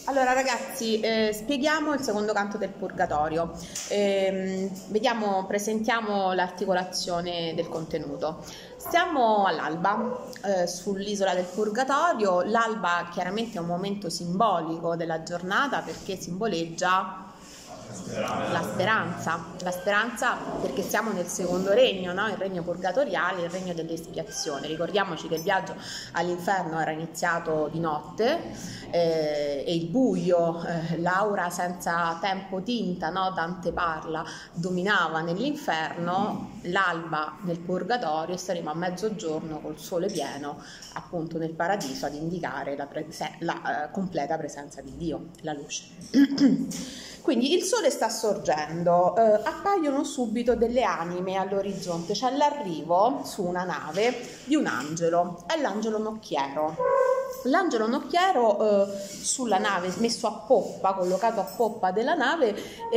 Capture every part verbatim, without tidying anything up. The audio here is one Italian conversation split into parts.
Allora ragazzi, eh, spieghiamo il secondo canto del Purgatorio. Eh, vediamo, presentiamo l'articolazione del contenuto. Stiamo all'alba, eh, sull'isola del Purgatorio. L'alba chiaramente è un momento simbolico della giornata perché simboleggia la speranza, la speranza perché siamo nel secondo regno, no? Il regno purgatoriale, il regno dell'espiazione. Ricordiamoci che il viaggio all'inferno era iniziato di notte eh, e il buio, eh, l'aura senza tempo tinta, no? Dante parla, dominava nell'inferno. L'alba nel purgatorio, staremo a mezzogiorno col sole pieno appunto nel paradiso ad indicare la, pre- la uh, completa presenza di Dio, la luce. Quindi il sole sta sorgendo, eh, appaiono subito delle anime all'orizzonte, c'è l'arrivo su una nave di un angelo, è l'angelo nocchiero. L'angelo nocchiero eh, sulla nave, messo a poppa, collocato a poppa della nave,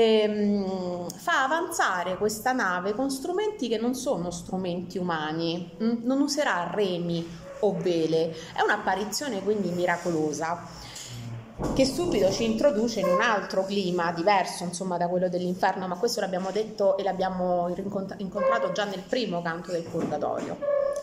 ehm, fa avanzare questa nave con strumenti che non sono strumenti umani, mh? Non userà remi o vele, è un'apparizione quindi miracolosa, che subito ci introduce in un altro clima diverso insomma da quello dell'inferno, ma questo l'abbiamo detto e l'abbiamo incontrato già nel primo canto del Purgatorio.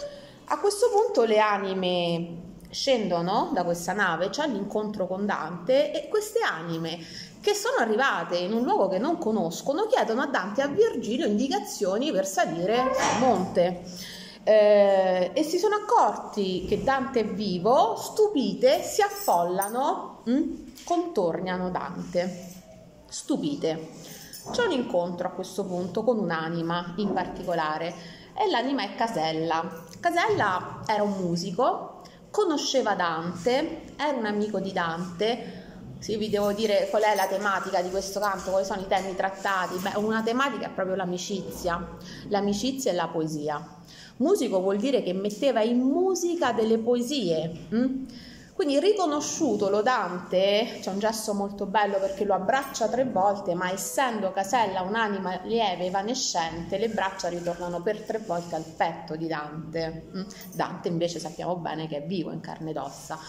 A questo punto le anime scendono da questa nave, c'è l'incontro con Dante e queste anime che sono arrivate in un luogo che non conoscono chiedono a Dante e a Virgilio indicazioni per salire al monte. Eh, e si sono accorti che Dante è vivo, stupite, si affollano, mh? contornano Dante, stupite. C'è un incontro a questo punto con un'anima in particolare e l'anima è Casella. Casella era un musico, conosceva Dante, era un amico di Dante. Sì, vi devo dire qual è la tematica di questo canto, quali sono i temi trattati. Beh, una tematica è proprio l'amicizia, l'amicizia e la poesia. Musico vuol dire che metteva in musica delle poesie, hm? Quindi riconosciuto lo Dante, c'è un gesto molto bello perché lo abbraccia tre volte, ma essendo Casella un'anima lieve, evanescente, le braccia ritornano per tre volte al petto di Dante. Hm? Dante invece sappiamo bene che è vivo in carne ed ossa.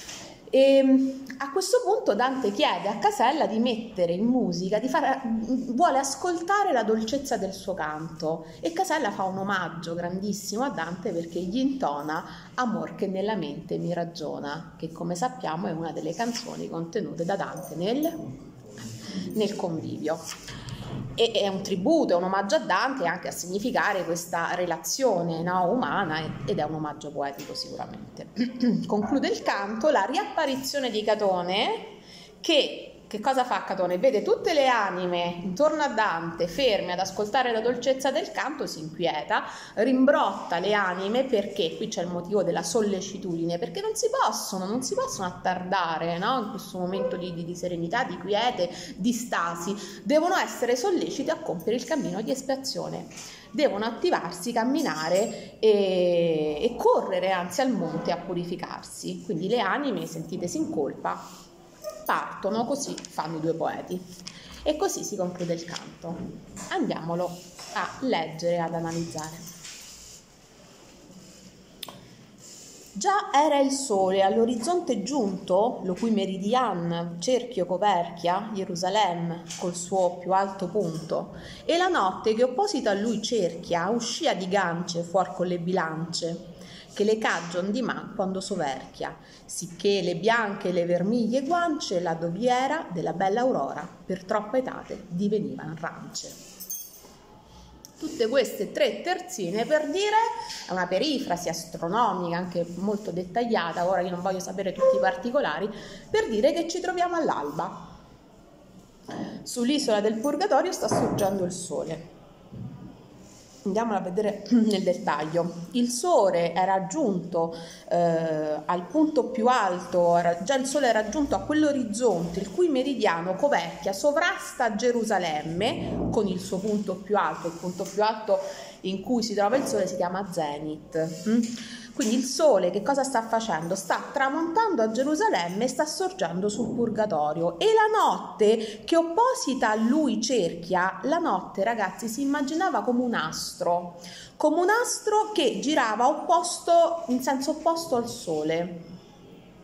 E a questo punto Dante chiede a Casella di mettere in musica, di fare, vuole ascoltare la dolcezza del suo canto e Casella fa un omaggio grandissimo a Dante perché gli intona Amor che nella mente mi ragiona, che come sappiamo è una delle canzoni contenute da Dante nel, nel Convivio. E è un tributo, è un omaggio a Dante anche a significare questa relazione, no, umana ed è un omaggio poetico sicuramente. Conclude il canto la riapparizione di Catone che, che cosa fa Catone? Vede tutte le anime intorno a Dante ferme ad ascoltare la dolcezza del canto, si inquieta, rimbrotta le anime perché, qui c'è il motivo della sollecitudine, perché non si possono, non si possono attardare, no? In questo momento di, di, di serenità, di quiete, di stasi, devono essere sollecite a compiere il cammino di espiazione, devono attivarsi, camminare e, e correre anzi al monte a purificarsi. Quindi le anime, sentitesi in colpa, partono, così fanno i due poeti e così si conclude il canto. Andiamolo a leggere, ad analizzare. Già era il sole all'orizzonte giunto, lo cui meridian cerchio coperchia Gerusalemme col suo più alto punto, e la notte che opposita a lui cerchia uscia di gance fuor con le bilance che le caggion di man quando soverchia, sicché le bianche e le vermiglie guance la doviera della bella aurora per troppa etate divenivano rance. Tutte queste tre terzine per dire, è una perifrasi astronomica anche molto dettagliata, ora io non voglio sapere tutti i particolari, per dire che ci troviamo all'alba. Sull'isola del Purgatorio sta sorgendo il sole. Andiamola a vedere nel dettaglio. Il sole era giunto eh, al punto più alto, era, già il sole era giunto a quell'orizzonte il cui meridiano coperchia sovrasta Gerusalemme con il suo punto più alto, il punto più alto in cui si trova il sole si chiama Zenit. Mm? Quindi il sole che cosa sta facendo? Sta tramontando a Gerusalemme e sta sorgendo sul Purgatorio, e la notte che opposita a lui cerchia, la notte ragazzi si immaginava come un astro, come un astro che girava opposto, in senso opposto al sole.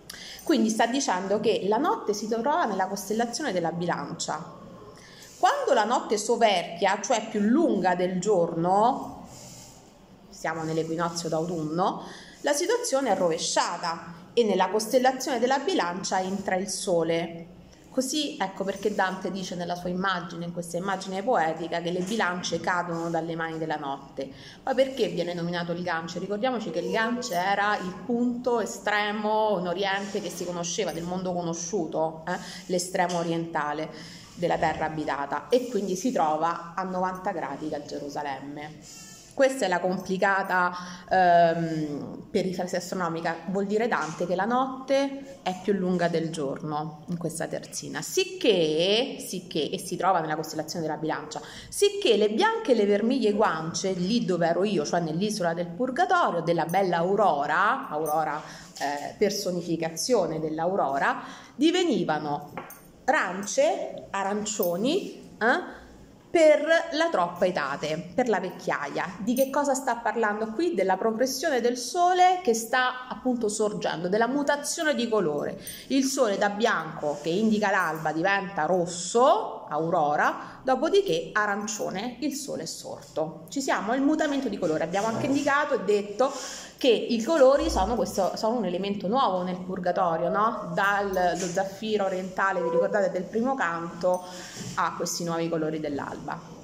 Quindi sta dicendo che la notte si trova nella costellazione della Bilancia. Quando la notte soverchia, cioè più lunga del giorno, siamo nell'equinozio d'autunno, la situazione è rovesciata e nella costellazione della Bilancia entra il Sole. Così ecco perché Dante dice nella sua immagine, in questa immagine poetica, che le bilance cadono dalle mani della notte. Ma perché viene nominato il Gange? Ricordiamoci che il Gange era il punto estremo in Oriente che si conosceva, del mondo conosciuto, eh? l'estremo orientale della terra abitata, e quindi si trova a novanta gradi da Gerusalemme. Questa è la complicata ehm, perifrasi astronomica, vuol dire Dante che la notte è più lunga del giorno in questa terzina, sicché, sicché e si trova nella costellazione della Bilancia, sicché le bianche e le vermiglie guance, lì dove ero io, cioè nell'isola del Purgatorio, della bella Aurora, Aurora eh, personificazione dell'Aurora, divenivano rance, arancioni, eh, per la troppa etate, per la vecchiaia. Di che cosa sta parlando qui? Della progressione del Sole che sta appunto sorgendo, della mutazione di colore. Il Sole da bianco, che indica l'alba, diventa rosso, aurora, dopodiché arancione, il Sole è sorto. Ci siamo? Il mutamento di colore. Abbiamo anche indicato e detto che i colori sono, questo, sono un elemento nuovo nel Purgatorio, no? Dallo zaffiro orientale, vi ricordate, del primo canto, a questi nuovi colori dell'alba.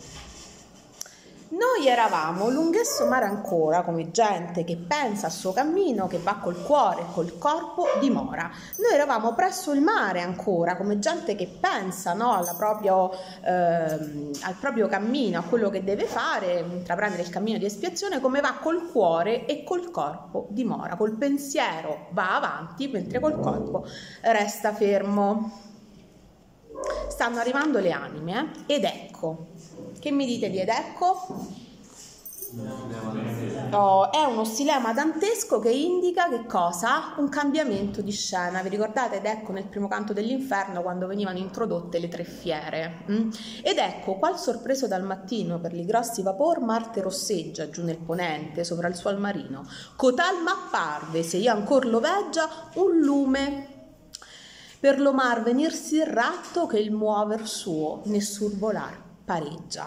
Noi eravamo lunghesso mare ancora, come gente che pensa al suo cammino, che va col cuore e col corpo dimora. Noi eravamo presso il mare ancora, come gente che pensa, no, alla proprio, ehm, al proprio cammino, a quello che deve fare, intraprendere il cammino di espiazione, come va col cuore e col corpo dimora. Col pensiero va avanti, mentre col corpo resta fermo. Stanno arrivando le anime, eh? Ed ecco. Che mi dite di ed ecco? Oh, è uno stilema dantesco che indica che cosa? Un cambiamento di scena. Vi ricordate? Ed ecco nel primo canto dell'inferno, quando venivano introdotte le tre fiere. Mm? Ed ecco, qual sorpreso dal mattino per li grossi vapor, Marte rosseggia giù nel ponente sopra il suo almarino. Cotal m'apparve, se io ancor lo veggia, un lume per lo mar venirsi ratto che il muover suo nessun volar pareggia.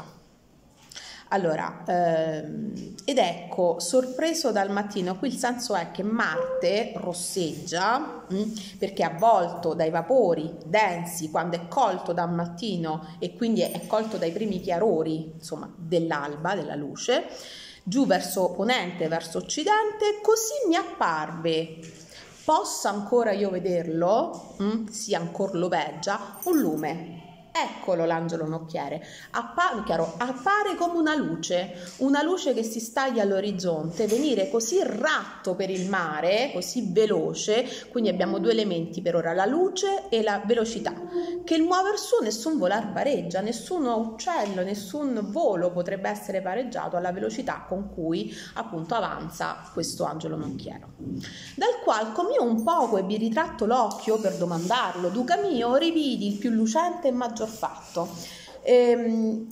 Allora, ehm, ed ecco, sorpreso dal mattino, qui il senso è che Marte rosseggia mh, perché è avvolto dai vapori densi quando è colto dal mattino e quindi è, è colto dai primi chiarori, insomma, dell'alba, della luce, giù verso ponente, verso occidente, così mi apparve. Possa ancora io vederlo, mh, sì ancor lo veggia, un lume. Eccolo l'angelo nocchiere, Appa- chiaro, appare come una luce, una luce che si staglia all'orizzonte, venire così ratto per il mare, così veloce, quindi abbiamo due elementi per ora, la luce e la velocità, che il muover su nessun volar pareggia, nessun uccello, nessun volo potrebbe essere pareggiato alla velocità con cui appunto avanza questo angelo nocchiero. Dal qual come io un poco ebbi ritratto l'occhio per domandarlo, duca mio, rividi il più lucente e maggior fatto, ehm,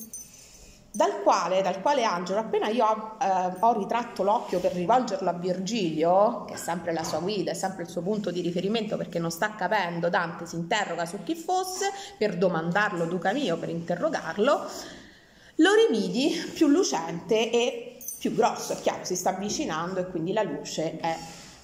dal quale, dal quale angelo appena io ho, eh, ho ritratto l'occhio per rivolgerlo a Virgilio, che è sempre la sua guida, è sempre il suo punto di riferimento perché non sta capendo, Dante si interroga su chi fosse per domandarlo duca mio, per interrogarlo, lo rividi più lucente e più grosso, è chiaro, si sta avvicinando e quindi la luce è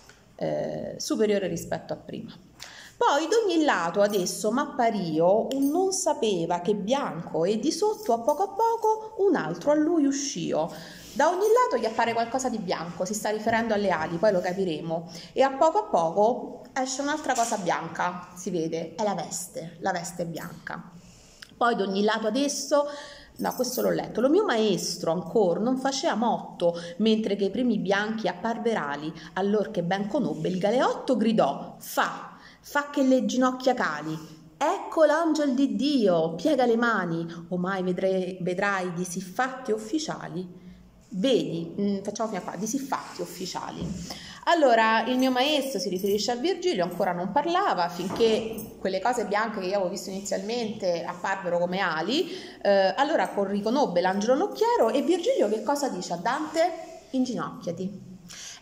eh, superiore rispetto a prima. Poi d'ogni lato adesso m'appario un non sapeva che bianco e di sotto a poco a poco un altro a lui uscio. Da ogni lato gli appare qualcosa di bianco, si sta riferendo alle ali, poi lo capiremo, e a poco a poco esce un'altra cosa bianca, si vede, è la veste, la veste bianca. Poi d'ogni lato adesso, no, questo l'ho letto, lo mio maestro ancor non faceva motto, mentre che i primi bianchi apparverali, allor che ben conobbe il galeotto gridò, fa, fa che le ginocchia cali, ecco l'angel di Dio, piega le mani, o mai vedrai, vedrai di siffatti ufficiali, vedi, mh, facciamo fino a qua, di siffatti ufficiali. Allora, il mio maestro si riferisce a Virgilio, ancora non parlava, finché quelle cose bianche che io avevo visto inizialmente apparvero come ali, eh, allora riconobbe l'angelo nocchiero e Virgilio che cosa dice a Dante? Inginocchiati.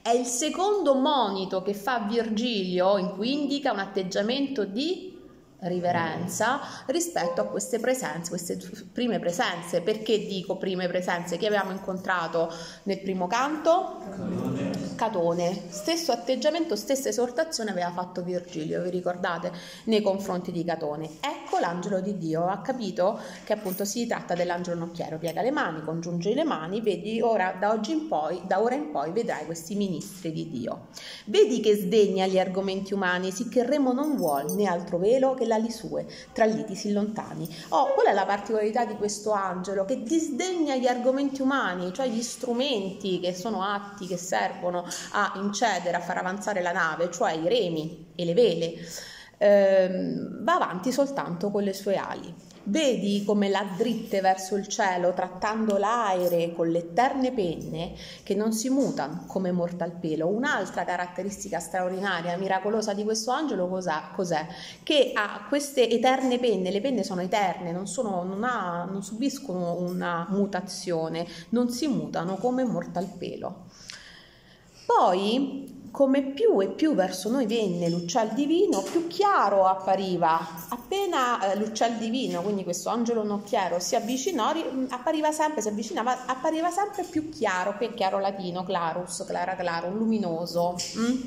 È il secondo monito che fa Virgilio, in cui indica un atteggiamento di riverenza rispetto a queste presenze, queste prime presenze. Perché dico prime presenze? Che avevamo incontrato nel primo canto? Catone. Catone. Stesso atteggiamento, stessa esortazione aveva fatto Virgilio, vi ricordate? Nei confronti di Catone. Ecco l'angelo di Dio, ha capito che appunto si tratta dell'angelo nocchiero, piega le mani, congiunge le mani, vedi ora da oggi in poi, da ora in poi vedrai questi ministri di Dio. Vedi che sdegna gli argomenti umani, sicché il remo non vuol né altro velo che l'ali sue, tra liti si lontani. Oh, qual è la particolarità di questo angelo? Che disdegna gli argomenti umani, cioè gli strumenti che sono atti che servono a incedere, a far avanzare la nave, cioè i remi e le vele. Ehm, va avanti soltanto con le sue ali. Vedi come la dritte verso il cielo, trattando l'aere con le eterne penne che non si mutano come mortal pelo. Un'altra caratteristica straordinaria, miracolosa di questo angelo cos'è? cos'è? Che ha queste eterne penne, le penne sono eterne, non, sono, non, ha, non subiscono una mutazione, non si mutano come mortal pelo. Poi, come più e più verso noi venne l'uccel divino, più chiaro appariva. Appena eh, l'uccel divino, quindi questo angelo nocchiero, si avvicinò, appariva sempre, si avvicinava, appariva sempre più chiaro, che è chiaro latino, clarus, clara clarum, luminoso. Mm?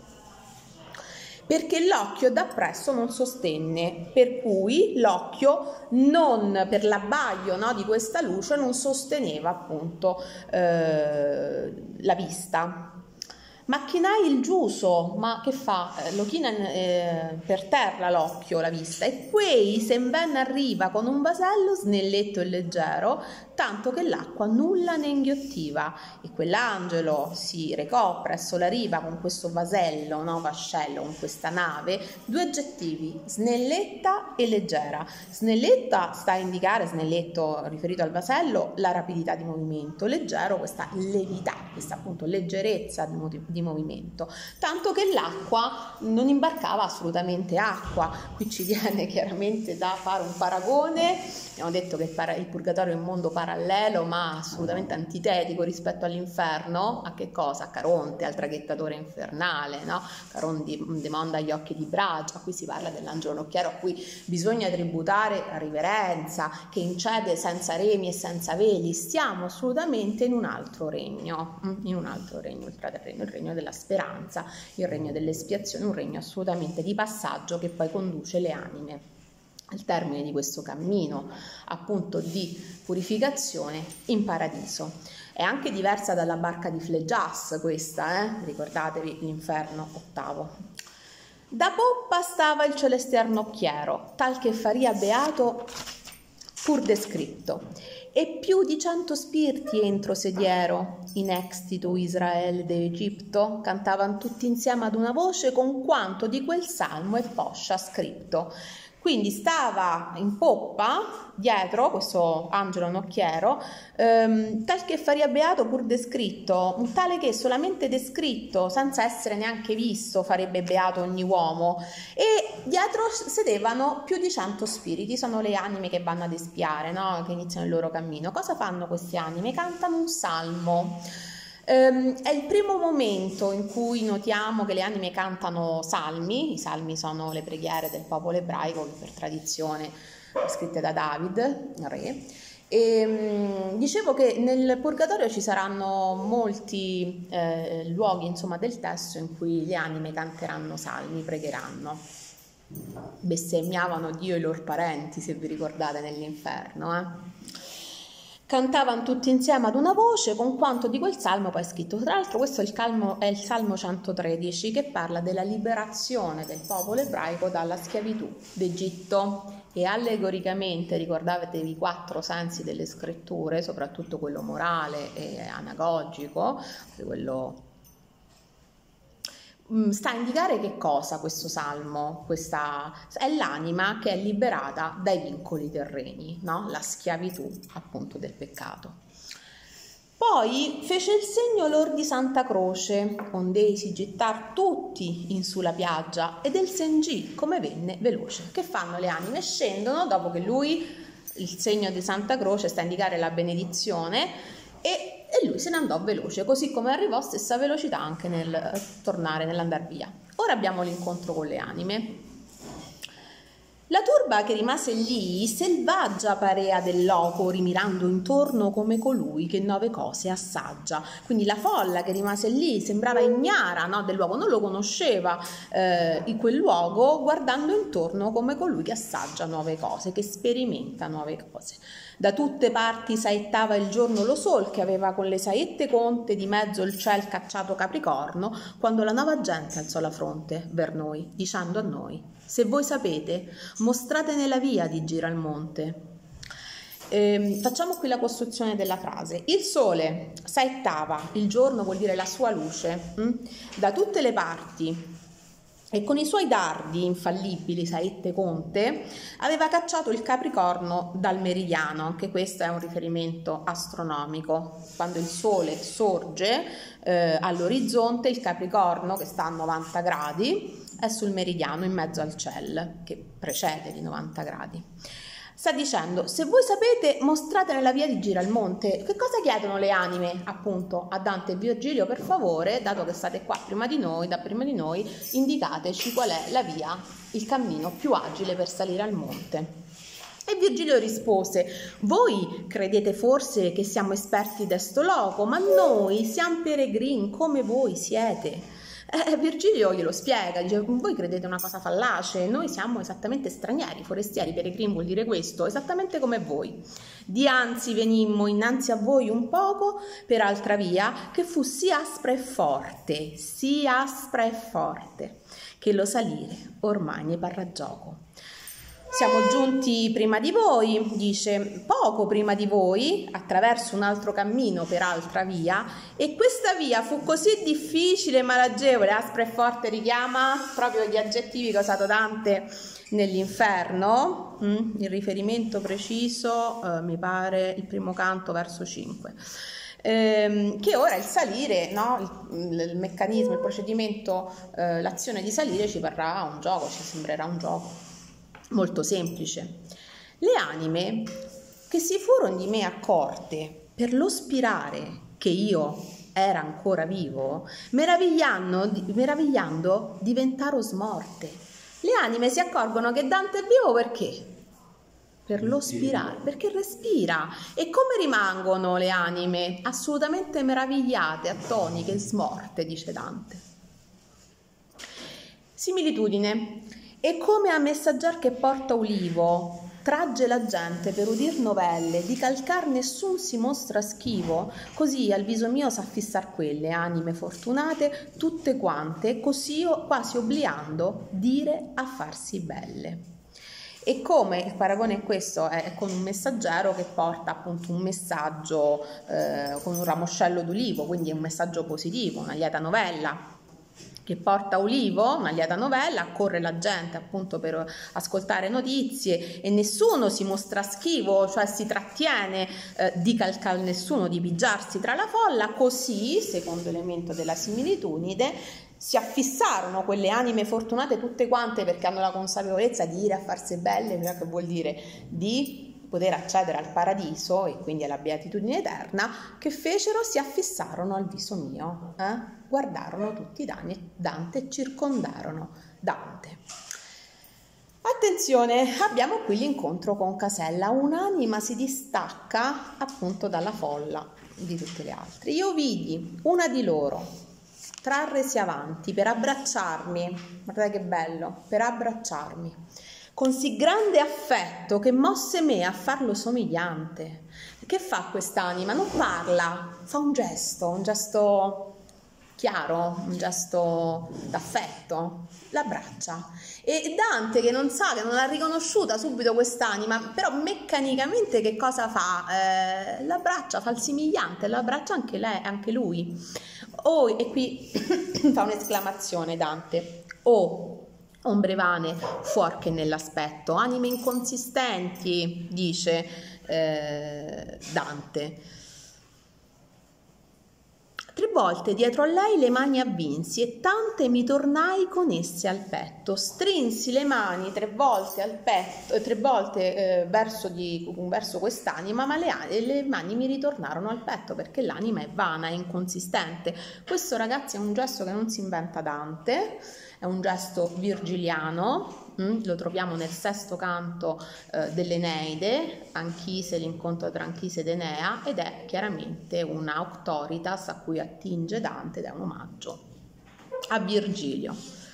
Perché l'occhio dappresso non sostenne, per cui l'occhio non, per l'abbaglio, no, di questa luce non sosteneva appunto eh, la vista. Macchinai il giuso, ma che fa? Lo china eh, per terra l'occhio, la vista, e quei se ben arriva con un vasello snelletto e leggero, tanto che l'acqua nulla ne inghiottiva, e quell'angelo si recò presso la riva con questo vasello, no, vascello, con questa nave, due aggettivi, snelletta e leggera. Snelletta sta a indicare, snelletto riferito al vasello, la rapidità di movimento, leggero questa levità, questa appunto leggerezza di, di di movimento, tanto che l'acqua non imbarcava assolutamente acqua. Qui ci viene chiaramente da fare un paragone. Abbiamo detto che il purgatorio è un mondo parallelo ma assolutamente antitetico rispetto all'inferno. A che cosa? A Caronte, al traghettatore infernale, no? Caronte demanda gli occhi di Bragia. Qui si parla dell'angelo nocchiero a cui bisogna tributare riverenza, che incede senza remi e senza veli. Stiamo assolutamente in un altro regno, in un altro regno ultraterreno, il regno della speranza, il regno dell'espiazione, un regno assolutamente di passaggio che poi conduce le anime al termine di questo cammino appunto di purificazione in paradiso. È anche diversa dalla barca di Flegias questa, eh? Ricordatevi l'inferno ottavo. Da poppa stava il celeste nocchiero, tal che faria beato pur descritto, e più di cento spiriti entro sediero, in extitu Israele de Egitto, cantavan tutti insieme ad una voce con quanto di quel salmo è poscia scritto. Quindi stava in poppa, dietro, questo angelo nocchiero, ehm, tal che faria beato pur descritto, un tale che solamente descritto, senza essere neanche visto, farebbe beato ogni uomo. E dietro sedevano più di cento spiriti, sono le anime che vanno ad espiare, no? Che iniziano il loro cammino. Cosa fanno queste anime? Cantano un salmo. È il primo momento in cui notiamo che le anime cantano salmi. I salmi sono le preghiere del popolo ebraico che per tradizione scritte da David, re. E, dicevo che nel purgatorio ci saranno molti eh, luoghi, insomma, del testo in cui le anime canteranno salmi, pregheranno, bestemmiavano Dio e i loro parenti, se vi ricordate, nell'inferno, eh? Cantavano tutti insieme ad una voce con quanto di quel salmo poi è scritto. Tra l'altro questo è il, calmo, è il Salmo centotredici, che parla della liberazione del popolo ebraico dalla schiavitù d'Egitto, e allegoricamente ricordatevi i quattro sensi delle scritture, soprattutto quello morale e anagogico, quello sta a indicare che cosa questo salmo? Questa è l'anima che è liberata dai vincoli terreni, no? La schiavitù appunto del peccato. Poi fece il segno lor di Santa Croce, ond'ei si gettar tutti in su la piaggia, ed el sengì come venne veloce. Che fanno le anime? Scendono dopo che lui, il segno di Santa Croce sta a indicare la benedizione, e, e e lui se ne andò veloce, così come arrivò, stessa velocità anche nel tornare, nell'andar via. Ora abbiamo l'incontro con le anime. La turba che rimase lì, selvaggia parea del loco, rimirando intorno come colui che nove cose assaggia. Quindi la folla che rimase lì sembrava ignara, no, del luogo, non lo conosceva eh, in quel luogo, guardando intorno come colui che assaggia nuove cose, che sperimenta nuove cose. Da tutte parti saettava il giorno lo sol, che aveva con le saette conte di mezzo il ciel cacciato Capricorno, quando la nuova gente alzò la fronte ver noi, dicendo a noi: se voi sapete, mostratene la via di Giralmonte. Eh, facciamo qui la costruzione della frase. Il sole saettava, il giorno vuol dire la sua luce, hm? da tutte le parti, e con i suoi dardi infallibili, saette conte, aveva cacciato il Capricorno dal meridiano. Anche questo è un riferimento astronomico. Quando il sole sorge eh, all'orizzonte, il Capricorno, che sta a novanta gradi, è sul meridiano, in mezzo al ciel, che precede di novanta gradi. Sta dicendo: se voi sapete, mostratene la via di Giralmonte. Che cosa chiedono le anime, appunto, a Dante e Virgilio? Per favore, dato che state qua prima di noi, da prima di noi, indicateci qual è la via, il cammino più agile per salire al monte. E Virgilio rispose: voi credete forse che siamo esperti d'esto loco, ma noi siamo peregrini come voi siete. Eh, Virgilio glielo spiega, dice: voi credete una cosa fallace, noi siamo esattamente stranieri, forestieri, peregrini vuol dire questo, esattamente come voi. Dianzi venimmo innanzi a voi un poco per altra via, che fu sì aspra e forte, sì aspra e forte, che lo salire ormai ne parrà gioco. Siamo giunti prima di voi, dice, poco prima di voi, attraverso un altro cammino per altra via, e questa via fu così difficile e malagevole. Aspra e forte richiama proprio gli aggettivi che ha usato Dante nell'Inferno, mm? il riferimento preciso eh, mi pare il primo canto verso cinque. Ehm, che ora il salire, no? il, il meccanismo, il procedimento, eh, l'azione di salire ci parrà un gioco, ci sembrerà un gioco molto semplice. Le anime che si furono di me accorte per lo spirare che io era ancora vivo, meravigliando, meravigliando diventaro smorte. Le anime si accorgono che Dante è vivo perché? Per lo spirare, perché respira. E come rimangono le anime? Assolutamente meravigliate, attoniche, smorte, dice Dante. Similitudine. E come a messaggiar che porta ulivo, tragge la gente per udir novelle, di calcar nessun si mostra schivo, così al viso mio s'affissar quelle anime fortunate, tutte quante, così io, quasi obliando, dire a farsi belle. E come il paragone è questo, è con un messaggero che porta appunto un messaggio eh, con un ramoscello d'ulivo, quindi è un messaggio positivo, una lieta novella, che porta ulivo, una lieta novella, accorre la gente appunto per ascoltare notizie e nessuno si mostra schivo, cioè si trattiene eh, di calcare nessuno, di pigiarsi tra la folla, così, secondo elemento della similitudine, si affissarono quelle anime fortunate tutte quante perché hanno la consapevolezza di dire a farsi belle, che vuol dire di poter accedere al paradiso e quindi alla beatitudine eterna, che fecero, si affissarono al viso mio, eh? Guardarono tutti Dante e circondarono Dante. Attenzione, abbiamo qui l'incontro con Casella, un'anima si distacca appunto dalla folla di tutte le altre. Io vidi una di loro trarresi avanti per abbracciarmi, guardate che bello, per abbracciarmi, con sì grande affetto che mosse me a farlo somigliante. Che fa quest'anima? Non parla, fa un gesto, un gesto chiaro, un gesto d'affetto, l'abbraccia. E Dante, che non sa, che non l'ha riconosciuta subito quest'anima, però meccanicamente che cosa fa? Eh, l'abbraccia, fa il simigliante, l'abbraccia anche lei, anche lui. Oh, e qui fa un'esclamazione Dante, oh, ombre vane, fuor che nell'aspetto, anime inconsistenti, dice eh, Dante. Tre volte dietro a lei le mani avvinsi e tante mi tornai con esse al petto. Strinsi le mani tre volte al petto, tre volte eh, verso, di, verso quest'anima, ma le, le mani mi ritornarono al petto perché l'anima è vana, è inconsistente. Questo, ragazzi, è un gesto che non si inventa Dante, è un gesto virgiliano. Lo troviamo nel sesto canto eh, dell'Eneide, Anchise, l'incontro tra Anchise ed Enea, ed è chiaramente una auctoritas a cui attinge Dante ed è un omaggio a Virgilio.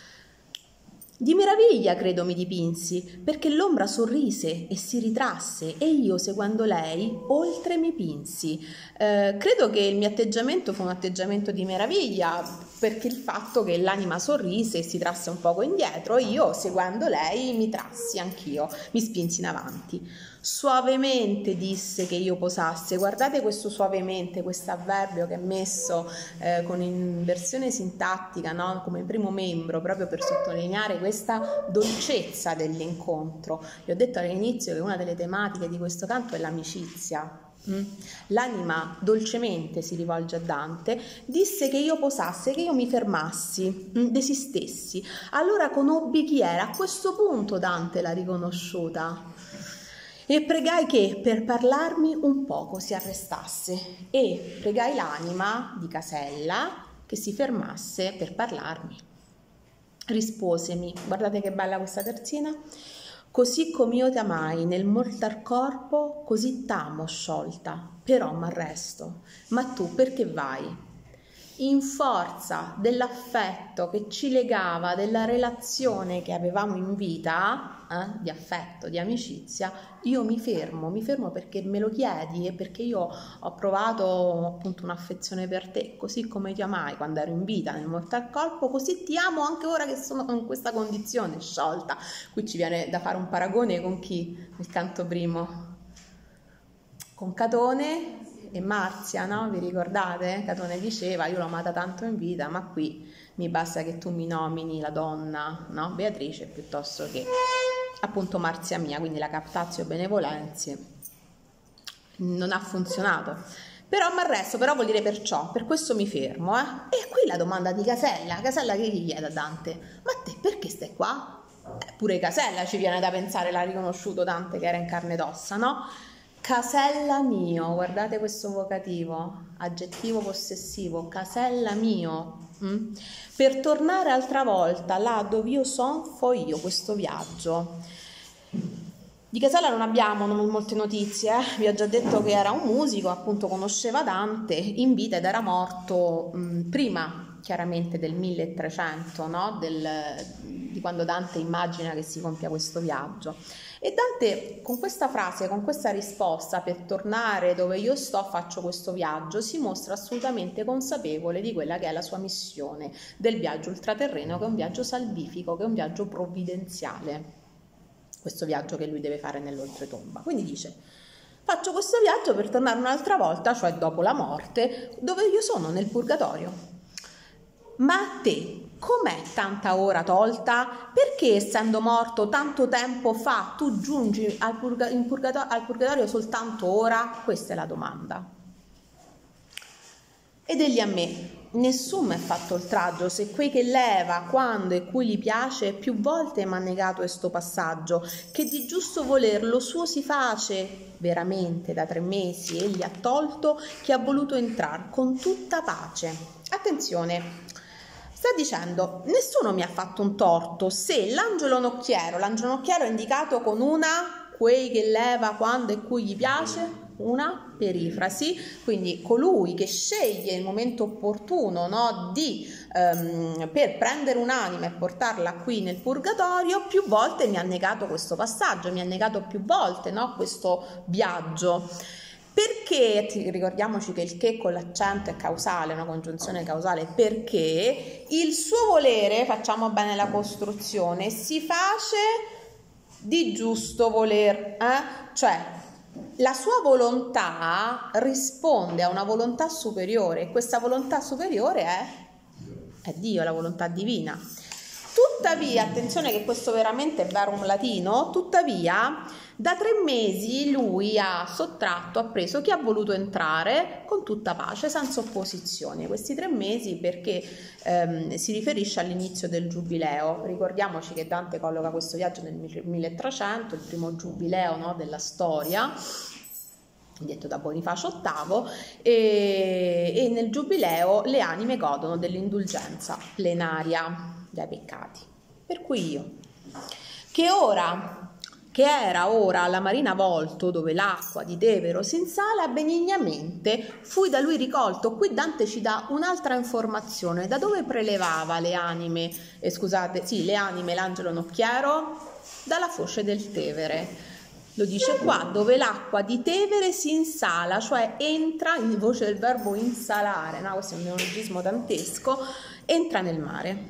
Di meraviglia credo mi dipinsi, perché l'ombra sorrise e si ritrasse e io, seguendo lei, oltre mi pinsi. Eh, credo che il mio atteggiamento fu un atteggiamento di meraviglia, perché il fatto che l'anima sorrise e si trasse un poco indietro, io, seguendo lei, mi trassi anch'io, mi spinsi in avanti. Suavemente disse che io posasse. Guardate questo suavemente, questo avverbio che è messo eh, con inversione sintattica, no? Come primo membro, proprio per sottolineare questa dolcezza dell'incontro. Vi ho detto all'inizio che una delle tematiche di questo canto è l'amicizia. Mm? L'anima dolcemente si rivolge a Dante, disse che io posasse, che io mi fermassi, mm? desistessi. Allora conobbi chi era. A questo punto Dante l'ha riconosciuta. E pregai che per parlarmi un poco si arrestasse e pregai l'anima di Casella che si fermasse per parlarmi. Risposemi, guardate che bella questa terzina, così come io ti amai nel mortal corpo, così t'amo sciolta, però m'arresto. Ma tu perché vai? In forza dell'affetto che ci legava, della relazione che avevamo in vita, eh, di affetto, di amicizia, io mi fermo, mi fermo perché me lo chiedi e perché io ho provato appunto un'affezione per te, così come ti amai quando ero in vita nel mortal corpo, così ti amo anche ora che sono in questa condizione sciolta. Qui ci viene da fare un paragone con chi? Nel canto primo, con Catone e Marzia, no? Vi ricordate? Catone diceva io l'ho amata tanto in vita, ma qui mi basta che tu mi nomini la donna, no? Beatrice, piuttosto che appunto Marzia mia, quindi la captatio benevolenzie non ha funzionato. Però mi arresto, però vuol dire perciò, per questo mi fermo, eh? E qui la domanda di Casella, Casella che gli chiede a Dante, ma te perché stai qua? Eh, pure Casella ci viene da pensare, l'ha riconosciuto Dante che era in carne ed ossa, no? Casella mio, guardate questo vocativo, aggettivo possessivo, Casella mio, mm? Per tornare altra volta là dove io son, fo io questo viaggio. Di Casella non abbiamo molte notizie, eh? Vi ho già detto che era un musico, appunto conosceva Dante in vita ed era morto mh, prima chiaramente del milletrecento, no? Del, di quando Dante immagina che si compia questo viaggio. E Dante con questa frase, con questa risposta, per tornare dove io sto faccio questo viaggio, si mostra assolutamente consapevole di quella che è la sua missione, del viaggio ultraterreno, che è un viaggio salvifico, che è un viaggio provvidenziale, questo viaggio che lui deve fare nell'oltretomba. Quindi dice, faccio questo viaggio per tornare un'altra volta, cioè dopo la morte, dove io sono, nel purgatorio. Ma a te, com'è tanta ora tolta? Perché essendo morto tanto tempo fa tu giungi al, purga- in purgato- al purgatorio soltanto ora? Questa è la domanda. Ed egli a me, nessuno m'è fatto oltraggio, se quei che leva, quando e cui gli piace, più volte m'ha negato questo passaggio, che di giusto voler lo suo si face, veramente da tre mesi egli ha tolto, che ha voluto entrar con tutta pace. Attenzione! Sta dicendo, nessuno mi ha fatto un torto, se l'angelo nocchiero, l'angelo nocchiero è indicato con una, quei che leva quando e cui gli piace, una perifrasi, quindi colui che sceglie il momento opportuno, no, di, um, per prendere un'anima e portarla qui nel purgatorio, più volte mi ha negato questo passaggio, mi ha negato più volte, no, questo viaggio. Perché, ricordiamoci che il che con l'accento è causale, una congiunzione causale, perché il suo volere, facciamo bene la costruzione, si face di giusto voler, eh? Cioè la sua volontà risponde a una volontà superiore e questa volontà superiore è, è Dio, la volontà divina. Tuttavia, attenzione che questo veramente è verum latino, tuttavia da tre mesi lui ha sottratto, ha preso chi ha voluto entrare con tutta pace, senza opposizione. Questi tre mesi perché ehm, si riferisce all'inizio del giubileo. Ricordiamoci che Dante colloca questo viaggio nel milletrecento, il primo giubileo, no, della storia, detto da Bonifacio ottavo, e, e nel giubileo le anime godono dell'indulgenza plenaria dai peccati. Per cui io, che ora, che era ora alla marina Volto, dove l'acqua di Tevere si insala, benignamente fui da lui ricolto. Qui Dante ci dà un'altra informazione: da dove prelevava le anime, eh, scusate, sì, le anime l'angelo nocchiero? Dalla foce del Tevere. Lo dice qua, dove l'acqua di Tevere si insala, cioè entra, in voce del verbo insalare, no? Questo è un neologismo dantesco, entra nel mare.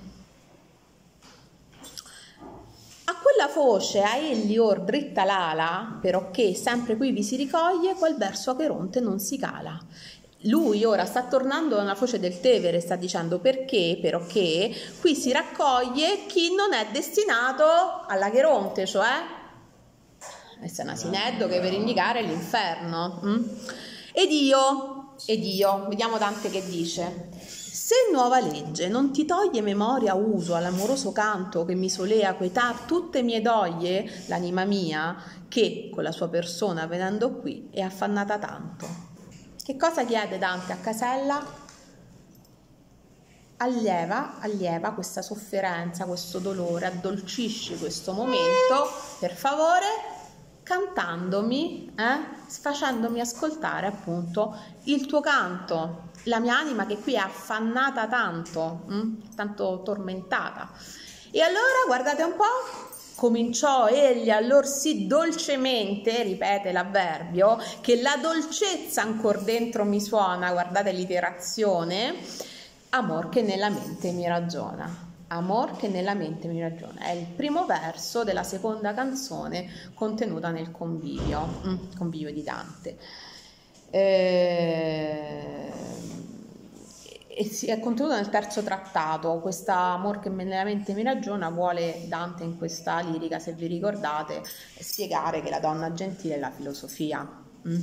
A quella foce a egli or dritta l'ala, perocché sempre qui vi si ricoglie, qual verso Acheronte non si cala. Lui ora sta tornando alla foce del Tevere, sta dicendo perché, perocché qui si raccoglie chi non è destinato all'Acheronte, cioè questo è un asineddo che per indicare l'inferno. Mm? Ed io, ed io, vediamo Dante che dice: se nuova legge non ti toglie memoria uso all'amoroso canto che mi solea quetar tutte mie doglie, l'anima mia, che con la sua persona venendo qui è affannata tanto. Che cosa chiede Dante a Casella? Allieva, allieva questa sofferenza, questo dolore, addolcisci questo momento, per favore, cantandomi, eh, facendomi ascoltare appunto il tuo canto, la mia anima che qui è affannata tanto, hm? tanto tormentata. E allora guardate un po', cominciò egli allor sì dolcemente, ripete l'avverbio, che la dolcezza ancor dentro mi suona, guardate l'iterazione, amor che nella mente mi ragiona. Amor che nella mente mi ragiona, è il primo verso della seconda canzone contenuta nel convivio, mm, convivio di Dante. Eh, e si è contenuta nel terzo trattato. Questa amor che nella mente mi ragiona vuole Dante in questa lirica, se vi ricordate, spiegare che la donna gentile è la filosofia, mm?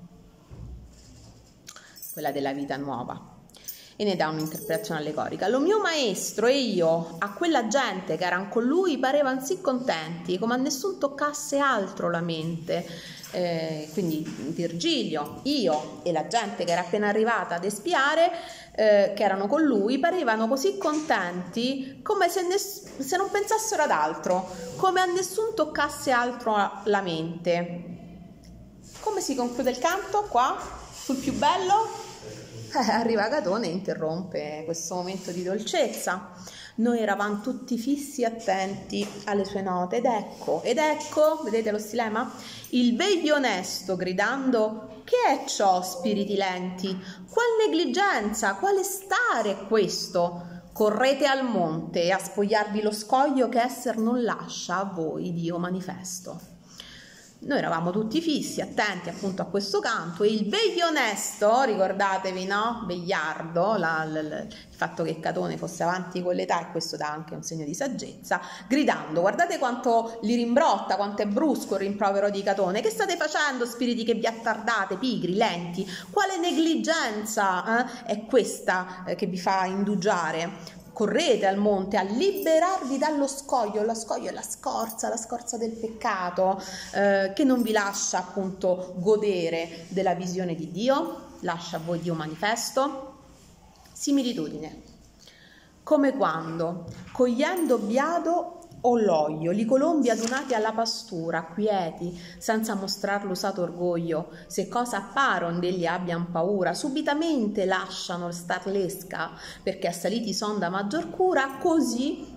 quella della vita nuova. E ne dà un'interpretazione allegorica. Lo mio maestro e io a quella gente che erano con lui parevan sì contenti, come a nessun toccasse altro la mente. Eh, quindi Virgilio, io e la gente che era appena arrivata ad espiare, eh, che erano con lui, parevano così contenti come se, ness- se non pensassero ad altro, come a nessun toccasse altro la mente. Come si conclude il canto qua? Sul più bello? Eh, arriva Catone e interrompe questo momento di dolcezza. Noi eravamo tutti fissi attenti alle sue note ed ecco, ed ecco, vedete lo stilema? Il veglio onesto gridando: che è ciò, spiriti lenti? Qual negligenza, quale stare è questo? Correte al monte a spogliarvi lo scoglio che esser non lascia a voi Dio manifesto. Noi eravamo tutti fissi, attenti appunto a questo canto, e il veglio onesto, ricordatevi, no? Vegliardo, la, la, la, il fatto che Catone fosse avanti con l'età, e questo dà anche un segno di saggezza, gridando: guardate quanto li rimbrotta, quanto è brusco il rimprovero di Catone, che state facendo, spiriti che vi attardate, pigri, lenti? Quale negligenza eh, è questa eh, che vi fa indugiare? Correte al monte a liberarvi dallo scoglio. Lo scoglio è la scorza, la scorza del peccato, eh, che non vi lascia appunto godere della visione di Dio, lascia a voi Dio manifesto. Similitudine: come quando, cogliendo biado o l'oglio, li colombi adunati alla pastura, quieti, senza mostrar l'usato orgoglio, se cosa appare ond'egli abbian paura, subitamente lasciano star l'esca, perché assaliti son da maggior cura, così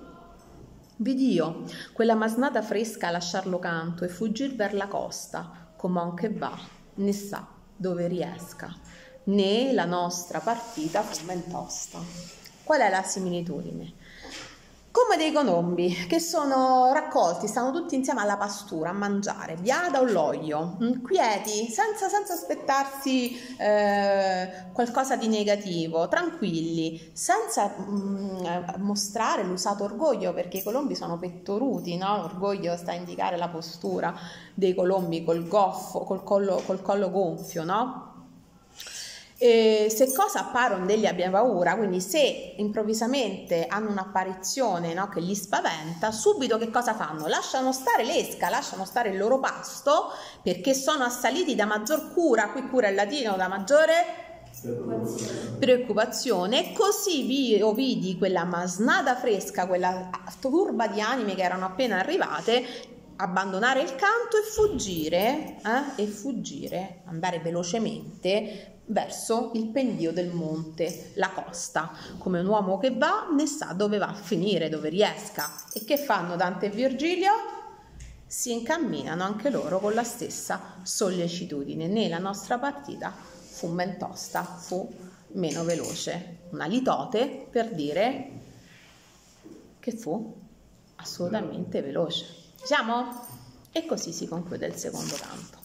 vid'io quella masnata fresca lasciar lo canto e fuggir ver la costa, com'on che va, né sa dove riesca, né la nostra partita fu men tosta. Qual è la similitudine? come dei colombi che sono raccolti, stanno tutti insieme alla pastura a mangiare, biada o loglio, quieti, senza, senza aspettarsi eh, qualcosa di negativo, tranquilli, senza mh, mostrare l'usato orgoglio, perché i colombi sono pettoruti, no? L'orgoglio sta a indicare la postura dei colombi col goffo, col collo, col collo gonfio, no? E se cosa apparono degli abbia paura, quindi se improvvisamente hanno un'apparizione, no, che li spaventa, subito che cosa fanno? Lasciano stare l'esca, lasciano stare il loro pasto, perché sono assaliti da maggior cura, qui cura è latino, da maggiore preoccupazione. Così vi, io vidi quella masnada fresca, quella turba di anime che erano appena arrivate, abbandonare il canto e fuggire, eh? e fuggire, andare velocemente verso il pendio del monte, la costa, come un uomo che va ne sa dove va a finire, dove riesca. E che fanno Dante e Virgilio? Si incamminano anche loro con la stessa sollecitudine. Né la nostra partita fu men tosta, fu meno veloce. Una litote per dire che fu assolutamente veloce. Diciamo? E così si conclude il secondo canto.